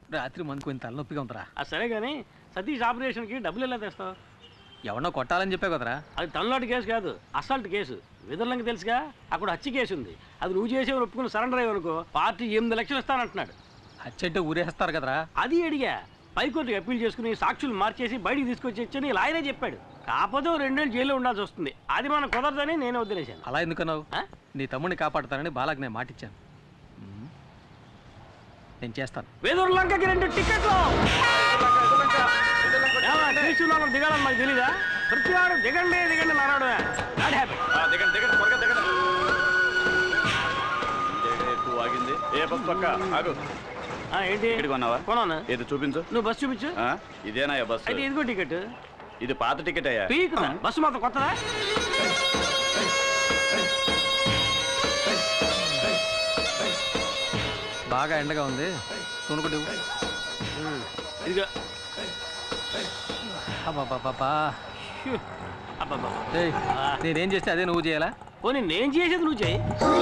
రాత్రి మనకు కొంచెం తలనొప్పిగా ఉందిరా. సరే కానీ సతీష్ ఆపరేషన్కి డబ్బులు ఎలా తెస్తావు? ఎవరినో కొట్టాలని చెప్పావు కదరా. అది తమిళనాడు కేసు కాదు, అసాల్ట్ కేసు. విదర్లంకి తెలుసుగా, అక్కడ హత్య కేసు ఉంది. అది నువ్వు చేసే ఒప్పుకుని సరెండర్ అయ్యనుకో పార్టీ 8 లక్షలు ఇస్తానంటున్నాడు. హత్య అంటే ఊరేస్తారు కదరా. అది అడిగా. పైకోర్టుకి అప్పీల్ చేసుకుని సాక్షులు మార్చేసి బయటికి తీసుకొచ్చి లాయరే చెప్పాడు. కాకపోతే 2 ఏళ్ళు జైల్లో ఉండాల్సి వస్తుంది. అది మనం కుదరదని నేను వదిలేశాను. అలా ఎందుకన్నావు? నీ తమ్ముడిని కాపాడుతానని బాలాకి నేను మాటిచ్చాను. నేను చేస్తాను. వేదూరులంకకి 2 టికెట్లు దిగాలని మాకు తెలీదా? ప్రతి వాడు దిగండి దిగండి నారాడు. ఆగింది. ఏ బస్ పక్క ఆగు. ఏంటి కొన్నావా? కొన్నాను. ఏది చూపించు. నువ్వు బస్సు చూపించు. ఇదేనా బస్సు? అయితే ఇదిగో టికెట్. ఇది పాత టికెట్ అయ్యా. బస్సు మాత్రం కొత్తదా? బాగా ఎండగా ఉంది, కొనుక్కుంటే ఇదిగో. నేనేం చేస్తే అదే నువ్వు చేయాలా? పోనీ నేను చేసేది నువ్వు చేయి.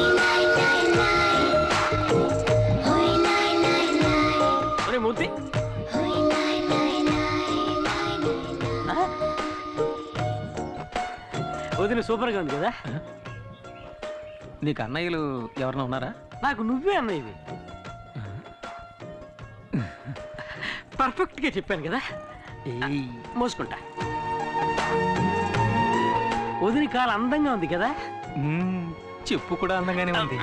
మూర్తి వదిన సూపర్గా ఉంది కదా. నీకు అన్నయ్యలు ఎవరన్నా ఉన్నారా? నాకు నువ్వే అన్నయ్యవి. పర్ఫెక్ట్గా చెప్పాను కదా. మోసుకుంటా. వదిన కాలు అందంగా ఉంది కదా. చెప్పు కూడా అందంగానే ఉంది.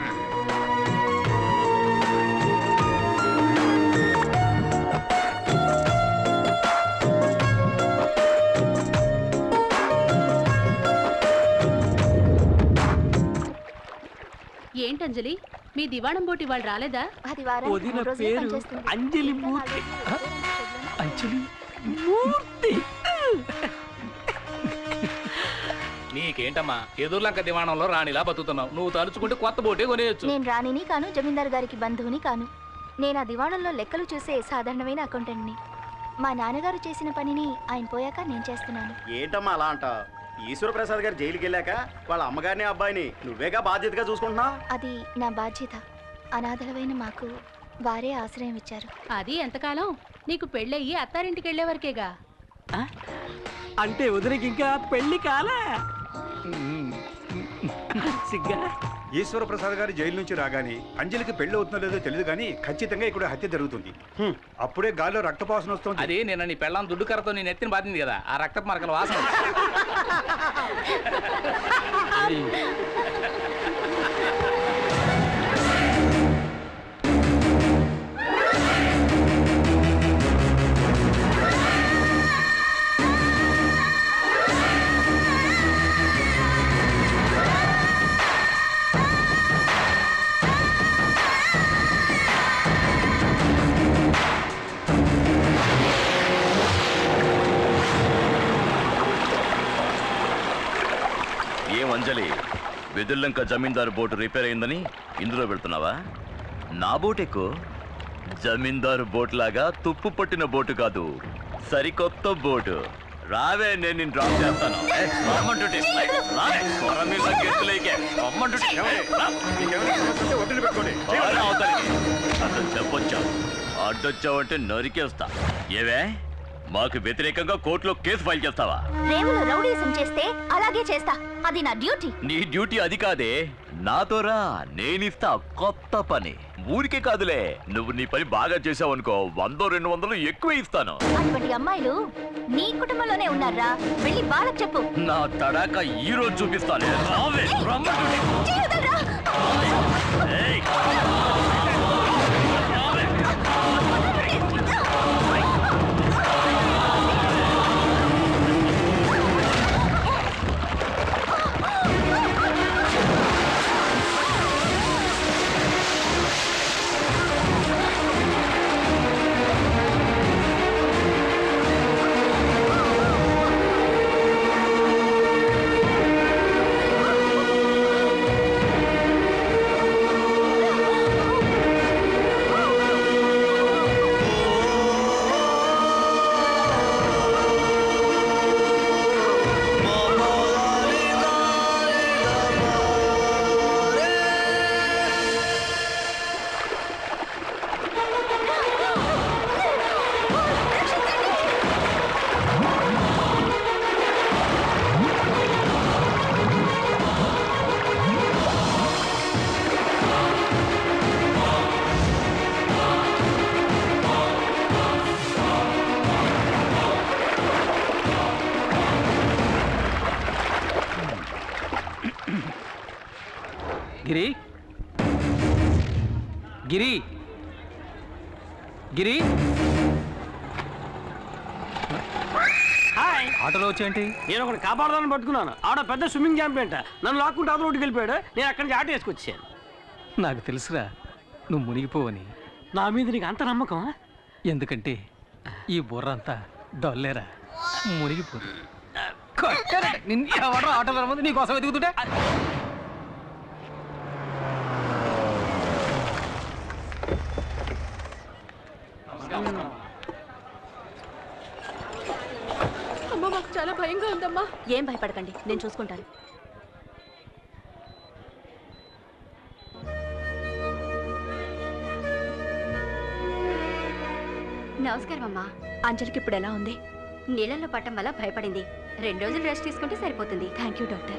ఏంటంజలి, మీ దివాణం బోటి వాళ్ళు రాలేదా? వదిన పేరు అంజలి మూర్తి. అంజలి మూర్తి. నీకేంటమ్మా ఎదుర్లంక దివాణంలో రాణిలా బతుకుతున్నావు. నువ్వు తలుచుకుంటే కొత్త బోటే కొనేయచ్చు. నేను రాణిని కాను, జమీందారు గారికి బంధువుని కాను. నేను ఆ దివాణంలో లెక్కలు చూసే సాధారణమైన అకౌంటెంట్ని. మా నాన్నగారు చేసిన పనిని ఆయన పోయాక నేను చేస్తున్నాను. ఏంటమ్మా అలా అంట? ఈశ్వర ప్రసాద్ గారు జైలుకి వెళ్ళాక వాళ్ళ అమ్మగారిని అబ్బాయిని నువ్వేగా బాధ్యతగా చూసుకుంటున్నావు. అది నా బాధ్యత. అనాథలమైన మాకు వారే ఆశ్రయం ఇచ్చారు. అది ఎంతకాలం? నీకు పెళ్ళయ్యి అత్తారింటికి వెళ్లే వరకేగా. అంటే వదినకి ఇంకా పెళ్లి కాలే. ఈశ్వర ప్రసాద్ గారు జైలు నుంచి రాగానే అంజలికి పెళ్లి అవుతుందో లేదో తెలియదు కానీ ఖచ్చితంగా ఇక్కడ హత్య జరుగుతుంది. అప్పుడే గాల్లో రక్తపాసన వస్తుంది. అది నేను నీ పెళ్ళాం దుడ్డు కర్రతో నీ నెత్తిని బాధింది కదా, ఆ రక్తపు మరకల వాసన. అంజలి, వెదుర్లంక జమీందారు బోటు రిపేర్ అయిందని ఇందులో వెళ్తున్నావా? నా బోట్ ఎక్కు. జమీందారు బోట్ లాగా తుప్పు పట్టిన బోటు కాదు, సరికొత్త బోటు. రావే, నేను నిన్ను డ్రాప్ చేస్తాను. అతను చెప్పొచ్చావు, అడ్డొచ్చావంటే నరికేస్తా. ఏవే, మాకు వ్యతిరేకంగా కోర్టులో కేసు ఫైల్ చేస్తావా? రేవులో రౌడీసం చేస్తే అలాగే చేస్తా. అది నా డ్యూటీ. నీ డ్యూటీ అది కాదే, నాతో రా, నేనిస్తా కొత్త పని. ఊరికే కాదులే, నువ్వు నీ పని బాగా చేసావు అనుకో, 100-200 ఎక్కువ ఇస్తాను. అటువంటి అమ్మాయిలు నీ కుటుంబంలోనే ఉన్నారా? వెళ్ళి వాళ్ళకి చెప్పు. నా తడాక ఈ రోజు చూపిస్తాను. గిరి గిరి గిరి హాయ్, ఆటోలో వచ్చేంటి? నేను ఒకటి కాపాడదాన్ని పట్టుకున్నాను. ఆడ పెద్ద స్విమ్మింగ్ ఛాంపియన్ నన్ను లాక్కుంటే ఆటో రోడ్డుకి వెళ్ళిపోయాడు. నేను అక్కడి నుంచి ఆటో వేసుకొచ్చాను. నాకు తెలుసురా నువ్వు మునిగిపోవని. నా మీద నీకు అంత నమ్మకం? ఎందుకంటే ఈ బుర్ర అంతా డొల్లేరా, మునిగిపోదు. ఎవడో ఆటోలో ముందు నీకోసం ఎదుగుతుంటే అమ్మ మాకు చాలా భయంగా ఉందమ్మా. ఏం భయపడకండి, నేను చూసుకుంటాను. నమస్కారం అమ్మా. అంజలికి ఇప్పుడు ఎలా ఉంది? నీళ్ళల్లో పట్టం వల్ల భయపడింది. 2 రోజులు రెస్ట్ తీసుకుంటే సరిపోతుంది. Thank you doctor.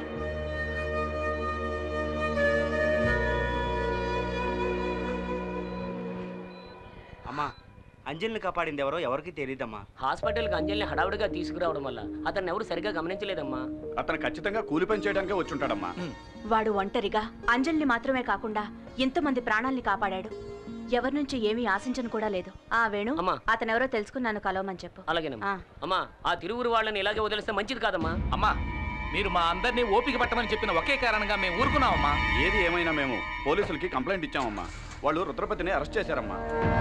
అమ్మా, అంజలిని కాపాడింది ఎవరో ఎవరికి తెలియదమ్మా. హాస్పిటల్కి అంజలిని హడావుడిగా తీసుకురావడం వల్ల అతన్ని ఎవరు సరిగ్గా గమనించలేదమ్మా. అతను ఖచ్చితంగా కూలి పని చేయడానికే వచ్చుంటాడమ్మా. వాడు ఒంటరిగా అంజలిని మాత్రమే కాకుండా ఎంతమంది ప్రాణాల్ని కాపాడాడు. ఎవరి నుంచి ఏమీ ఆశించను కూడా లేదు. ఆ వేణు, అతనెవరో తెలుసుకుని నన్ను కలవమని చెప్పు. అలాగేనమ్మా. అమ్మా, ఆ తిరువురు వాళ్ళని ఇలాగే వదిలేస్తే మంచిది కాదమ్మా. అమ్మా, మీరు మా అందరినీ ఓపిక పట్టమని చెప్పిన ఒకే కారణంగా మేము ఊరుకున్నామమ్మా. ఏది ఏమైనా మేము పోలీసులకి కంప్లైంట్ ఇచ్చామమ్మా. వాళ్ళు రుద్రపతిని అరెస్ట్ చేశారమ్మా.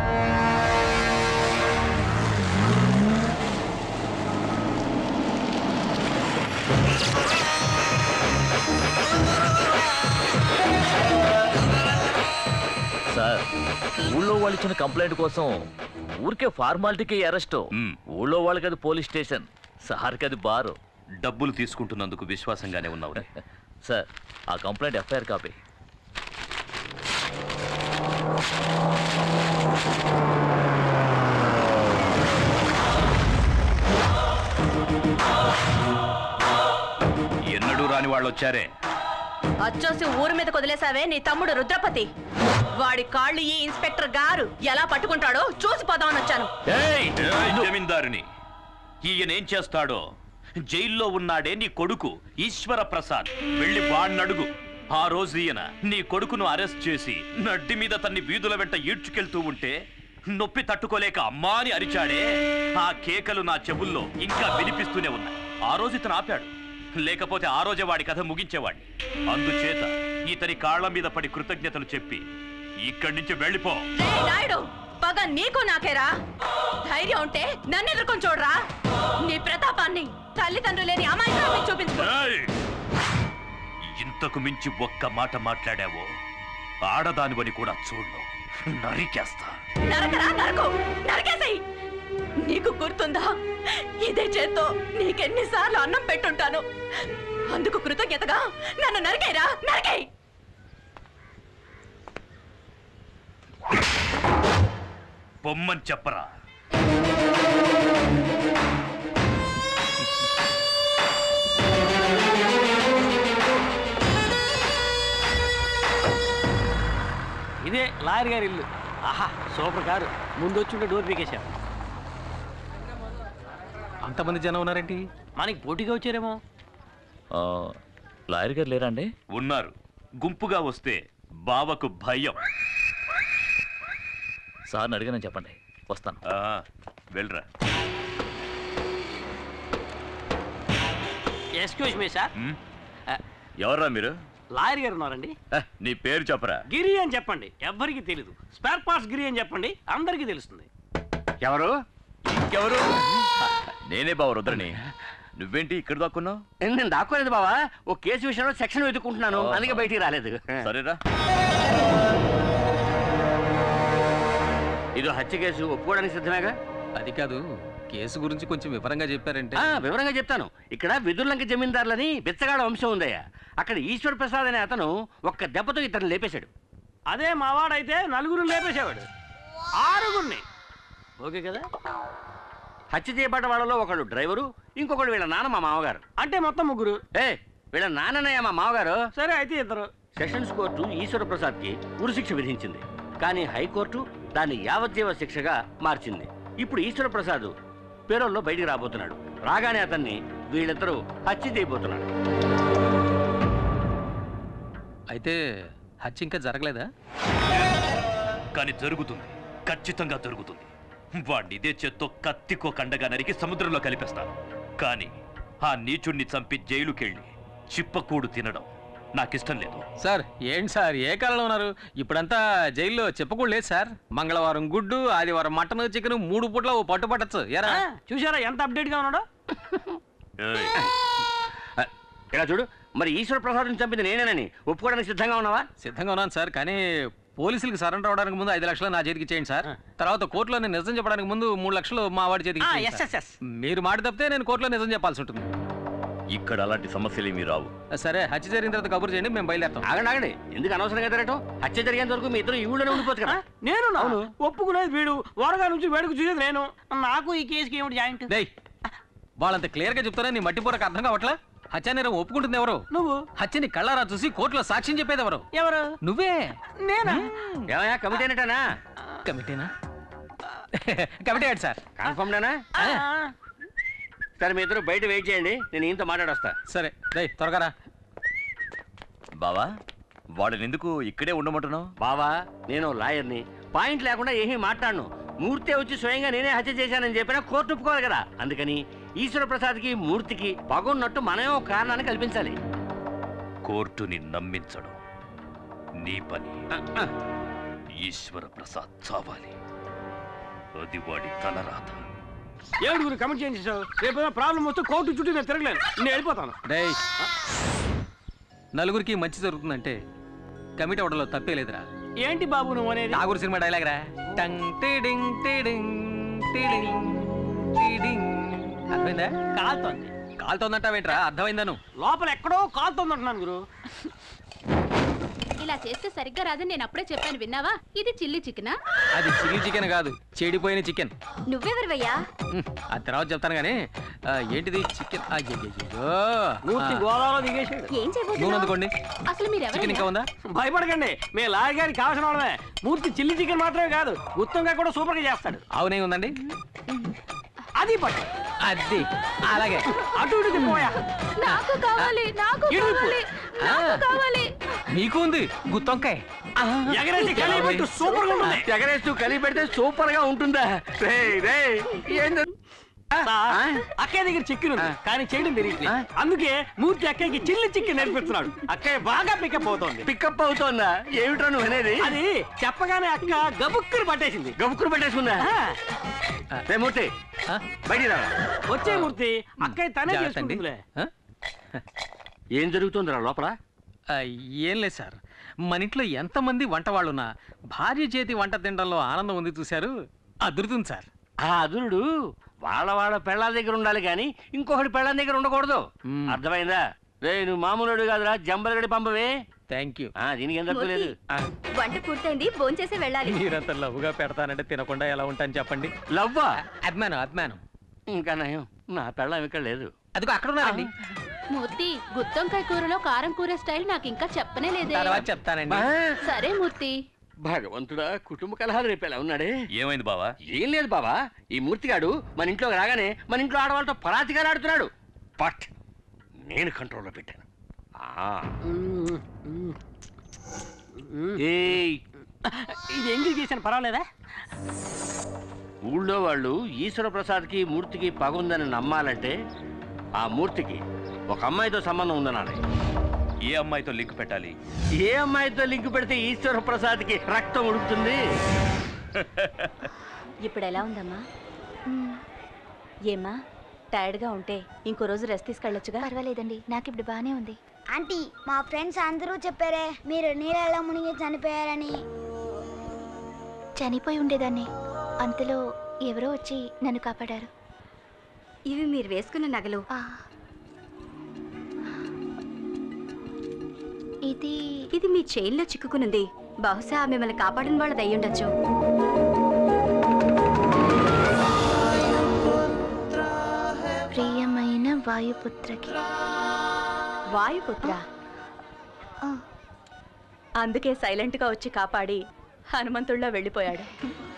సార్, ఊళ్ళో వాళ్ళు ఇచ్చిన కంప్లైంట్ కోసం ఊరికే ఫార్మాలిటీకి అరెస్ట్. ఊళ్ళో వాళ్ళకి అది పోలీస్ స్టేషన్, సార్కి అది బారు. డబ్బులు తీసుకుంటున్నందుకు విశ్వాసంగానే ఉన్నావు సార్. ఆ కంప్లైంట్ ఎఫ్ఐఆర్ కాపీ. ఎన్నడూ రాని వాళ్ళు వచ్చారే. అచ్చోసి ఊరి మీద వదిలేసావే నీ తమ్ముడు రుద్రపతి. వాడి కాళ్ళు ఈ ఇన్స్పెక్టర్ గారు ఎలా పట్టుకుంటాడో చూసి పోదామని వచ్చాను. జమీందారుని ఈయనేం చేస్తాడో. జైల్లో ఉన్నాడే నీ కొడుకు ఈశ్వర ప్రసాద్, వెళ్ళి వాణ్ణడుగు. ఆ రోజు ఈయన నీ కొడుకును అరెస్ట్ చేసి నడ్డి మీద తన్ని వీధుల వెంట ఈడ్చుకెళ్తూ ఉంటే నొప్పి తట్టుకోలేక అమ్మా అని అరిచాడే. ఆ కేకలు నా చెవుల్లో ఇంకా వినిపిస్తూనే ఉన్నాయి. ఆ రోజు ఇతను ఆపాడు, లేకపోతే ఆ రోజే వాడి కథ ముగించేవాడిని. అందుచేత ఇతని కాళ్ల మీద పడి కృతజ్ఞతలు చెప్పి ఇక్కడి నుంచి వెళ్ళిపో. నాయుడు, పగ నీకు నాకేరా. ధైర్యం ఉంటే నన్ను ఎదుర్కొని చూడరా. నీ ప్రతాపాన్ని తల్లిదండ్రులు లేని అమాయకురాలికి చూపించుకో. ఇంతకు మించి ఒక్క మాట మాట్లాడావో ఆడదానివని కూడా చూడు, నరికేస్తా. నరకరా, నరకు, నరికేసేయ్. నీకు గుర్తుందా, ఇదే చేత్తో నీకెన్నిసార్లు అన్నం పెట్టుంటాను. అందుకు కృతజ్ఞతగా నన్ను నరికేరా, నరికేయ్. బొమ్మని చెప్పరా. ఇదే లాయర్ గారి ఇల్లు. ఆహా, సూపర్ కారు. ముందు వచ్చి డోర్ పీకేశారు. అంతమంది జనం ఉన్నారేంటి? మనకి పోటీగా వచ్చారేమో. లాయర్ గారు లేరా అండి? ఉన్నారు. గుంపుగా వస్తే బావకు భయం. సార్ని అడిగానని చెప్పండి, వస్తాను. వెళ్ళరా. Excuse me sir. ఎవర్రా మీరు? లాయర్ గారు ఉన్నారండి. నీ పేరు చెప్పరా. గిరి అని చెప్పండి, ఎవ్వరికి తెలీదు. స్పేర్ పార్ట్స్ గిరి అని చెప్పండి, అందరికీ తెలుస్తుంది. ఎవరు? ఇంకెవరు? నేనే బావ రుద్రని. నువ్వేంటి ఇక్కడ దాక్కున్నావు? నేను దాక్కోలేదు బావా, ఓ కేసు విషయంలో సెక్షన్ వెతుక్కుంటున్నాను, అందుకే బయటికి రాలేదు. సరేరా. ఇది హత్య కేసు, ఒప్పుకోవడానికి సిద్ధమేగా? అది కాదు, కేసు గురించి కొంచెం వివరంగా చెప్పారంటే. వివరంగా చెప్తాను. ఇక్కడ విదుర్లంక జమీందారులని బిచ్చగాడ వంశం ఉందయ్యా. అక్కడ ఈశ్వర్ ప్రసాద్ అనే అతను ఒక్క దెబ్బతో ఇతను లేపేశాడు. అదే మావాడైతే 4 లేపేసేవాడు, 6. ఓకే కదా? హత్య చేయబడ్డ వాళ్ళలో ఒకడు డ్రైవరు, ఇంకొకడు వీళ్ళ నాన్న మా మామగారు. అంటే మొత్తం 3. వీళ్ళ నాన్ననయ్య మా మామగారు. సరే, అయితే 2. సెషన్స్ కోర్టు ఈశ్వర ప్రసాద్ కి ఉరిశిక్ష విధించింది. కానీ హైకోర్టు దాన్ని యావజ్జీవ శిక్షగా మార్చింది. ఇప్పుడు ఈశ్వర ప్రసాద్ పేరోల్లో బయటికి రాబోతున్నాడు. రాగానే అతన్ని వీళ్ళిద్దరూ హత్య చేయబోతున్నాడు. అయితే హత్య ఇంకా జరగలేదా? కానీ జరుగుతుంది, ఖచ్చితంగా జరుగుతుంది. వాడిని ఇదే చేత్తో కత్తికో కండగా నరికి సముద్రంలో కలిపేస్తాను. కానీ ఆ నీచుణ్ణి చంపి జైలుకెళ్ళి చిప్పకూడు తినడం నాకిష్టం లేదు. సార్ ఏంటి సార్ ఏ కాలంలో ఉన్నారు? ఇప్పుడంతా జైల్లో చెప్పకూడదు లేదు సార్. మంగళవారం గుడ్డు, ఆదివారం మటన్, చికెన్ 3 పూట్ల ఓ పట్టు పట్టచ్చు. ఎరా చూసారా ఎంత అప్డేట్ గా ఉన్నాడో? ఇలా చూడు, మరి ఈశ్వర ప్రసాద్ చంపింది నేనేనని ఒప్పుకోవడానికి సిద్ధంగా ఉన్నావా? సిద్ధంగా ఉన్నాను సార్, కానీ పోలీసులకు సరెండర్ అవడానికి ముందు 5 లక్షలు నా చేతికి ఇచ్చేయండి సార్. తర్వాత కోర్టులో నేను నిజం చెప్పడానికి ముందు 3 లక్షలు మా వాడి చేతికి ఇచ్చేయండి సార్. మీరు మాట తప్పితే నేను కోర్టులో నిజం చెప్పాల్సి ఉంటుంది. ఇక్కడ అలాంటి సమస్యలు ఏమీ రావు. సరే, హత్య జరిగిన తర్వాత కబురు చేయండి, మేము బయలుదేరుతాం. ఆగండి, ఎందుకు అనవసరంగా తిరగటం? హత్య జరిగేంత వరకు మీ ఇద్దరు ఈ ఊళ్ళోనే ఉండిపోవచ్చు కదా. నేను ఒప్పుకునేది వీడు, వరగా నుంచి వేడుకు చూసేది నేను. నాకు ఈ కేసుకి ఏమిటి జాయింట్? వాళ్ళంత క్లియర్ గా చెప్తారా? నీ మట్టిపూరకు అర్థం కావట్లా? హత్యానేరం ఒప్పుకుంటుంది ఎవరు? నువ్వు. హత్యని కళ్ళారా చూసి కోర్టులో సాక్ష్యం చెప్పేది ఎవరు? ఎవరు? నువ్వే. నేనా? ఏమయ్యా, కమిటీ అనేటానా? కమిటీనా? కమిటీ ఏంటి సార్? కన్ఫర్మ్డేనా? సరే, మీ ఇద్దరు బయట వెయిట్ చేయండి, నేను ఈయనతో మాట్లాడొస్తా. సరే, త్వరగా రా. బావా, వాడిని ఎందుకు ఇక్కడే ఉండమంటున్నావు? బావా, నేను లాయర్ని, పాయింట్ లేకుండా ఏమీ మాట్లాడను. మూర్తి వచ్చి స్వయంగా నేనే హత్య చేశానని చెప్పినా కోర్టు ఒప్పుకోవాలి కదా. అందుకని ఈశ్వర ప్రసాద్కి మూర్తికి పగున్నట్టు మనమే ఒక కారణాన్ని కల్పించాలి. కోర్టుని నమ్మించడం నీ పని. ఈశ్వర ప్రసాద్ చావాలి, అది వాడి తలరాత. ఏడు గురి కమెంట్ చేయించావు? రేపు ప్రాబ్లం వస్తే కోర్టు చుట్టూ నేను తిరగలేను, నేను వెళ్ళిపోతాను. నలుగురికి మంచి జరుగుతుందంటే కమిటీ అవడంలో తప్పే లేదురా. ఏంటి బాబు నువ్వు అనేది? నాగూరు సినిమా డైలాగ్ రా. టంగ్ టిడింగ్ టిడింగ్ టిడింగ్ టిడింగ్. అర్థమైందా? కాలుతోంది. కాలుతోందంటావేంట్రా? అర్థమైందా? నువ్వు లోపల ఎక్కడో కాలుతోంది అంటున్నాను గురు. ఇలా చేస్తే సరిగ్గా రాదని నేను అప్పుడే చెప్పాను, విన్నావా? ఇది చిల్లీ చికెనా? అది చిల్లీ చికెన్ కాదు, చెడిపోయిన చికెన్. నువ్వెవరివయ్యా? ఆ తర్వాత చెప్తాను గానీ ఏంటిది చికెన్? మూర్తి గోదావరిలో దిగేసాడు. ఏం చేయబోతున్నావు? నూనె అందుకోండి. అసలు మీరు చికెన్ ఇంకా ఉందా? భయపడకండి, మీ లాయర్ గారికి కావాల్సిన వాళ్ళమే. మూర్తి చిల్లీ చికెన్ మాత్రమే కాదు, గుత్తంగా కూడా సూపర్ గా చేస్తాడు. అవునే ఉందండి, అది పట్టు. అది అలాగే అటు ఇటు తిప్పోయా. నాకు కావాలి, నాకు కావాలి, నాకు కావాలి. మీకు ఉంది గుత్తొంకాయ. ఎగరేసి కలిపెట్టు, సూపర్ గా ఉంటుంది. ఎగరేస్తూ కలిపి పెడితే సూపర్ గా ఉంటుందా? అక్కయ్య దగ్గర చికెన్ ఉంది, కానీ చేయడం తెలియట్లేదు. అందుకే మూర్తి అక్కయ్యకి చిల్లి చికెన్ నేర్పిస్తున్నాడు. అక్కయ్య బాగా పికప్ అవుతోంది. పికప్ అవుతోందా? ఏమిటో నువ్వు అనేది? అది చెప్పగానే అక్క గబుక్కురు పట్టేసింది. గబుక్కురు పట్టేసుకుందా? మూర్తి బయటికి రా. వచ్చే మూర్తి, అక్కయ్య తనే చేసుకుంటుందిలే. ఏం జరుగుతుందిరా లోపల? ఏం లేదు సార్, మన ఇంట్లో ఎంతమంది వంట వాళ్ళున్నా భార్య చేతి వంట తినడంలో ఆనందం ఉంది చూశారు, అదురుతుంది సార్. ఆ అదురుడు వాళ్ళ పెళ్ళాల దగ్గర ఉండాలి కానీ ఇంకొకటి పెళ్ళాల దగ్గర ఉండకూడదు. అర్థమైందా? రే, నువ్వు మామూలుడు కాదురా, జంబలగడి పంపవే. Thank you. దీనికి ఏం తప్పు లేదు. వంట పూర్తయింది, భోంచేసి వెళ్ళాలి. మీరంత లవ్వుగా పెడతానంటే తినకుండా ఎలా ఉంటాను చెప్పండి. లవ్వా? అభిమానం. ఇంకా నయం, నా పెళ్ళం ఇక్కడ లేదు. అదిగో అక్కడ ఉన్నారండి. మూర్తి, గుత్తొంకాయ కూరలో కారం కూర స్టైల్ నాకు ఇంకా చెప్పనే లేదే. తర్వాత చెప్తానండి. సరే మూర్తి. భగవంతుడా, కుటుంబ కలహాలు రేపేలా ఉన్నాడే. ఏమైంది బావా? ఏం లేదు బావా, ఈ మూర్తిగాడు మన ఇంట్లోకి రాగానే మన ఇంట్లో ఆడవాళ్ళతో పరాతిగా ఆడుతున్నాడు. బట్ నేను కంట్రోల్లో పెట్టాను. ఇది ఎంగిల్ చేశాను, పర్వాలేదా? ఊళ్ళో వాళ్ళు ఈశ్వర ప్రసాద్కి మూర్తికి పగుందని నమ్మాలంటే ఆ మూర్తికి ఒక అమ్మాయితో సంబంధం ఉందనాలి. ఏ అమ్మాయితో లింక్ పెట్టాలి? ఏ అమ్మాయితో లింక్ పెడితే ఈశ్వర ప్రసాద్కి రక్తం ఉడుకుతుంది? ఇప్పుడు ఎలా ఉందమ్మా? ఏమ్మా, టైర్డ్గా ఉంటే ఇంకో రోజు రెస్ట్ తీసుకెళ్ళొచ్చుగా. పర్వాలేదండి, నాకు ఇప్పుడు బాగానే ఉంది. ఆంటీ, మా ఫ్రెండ్స్ అందరూ చెప్పారే మీరు నీళ్ళలో మునిగి చనిపోయారని. చనిపోయి ఉండేదాన్ని, అంతలో ఎవరో వచ్చి నన్ను కాపాడారు. ఇవి మీరు వేసుకున్న నగలు. ఇది మీ చైన్లో చిక్కుకునుంది. బహుశా మిమ్మల్ని కాపాడిన వాళ్ళది అయ్యుండొచ్చు. ప్రియమైన వాయుపుత్రకి. వాయుపుత్ర? అందుకే సైలెంట్గా వచ్చి కాపాడి హనుమంతుడిలా వెళ్ళిపోయాడు.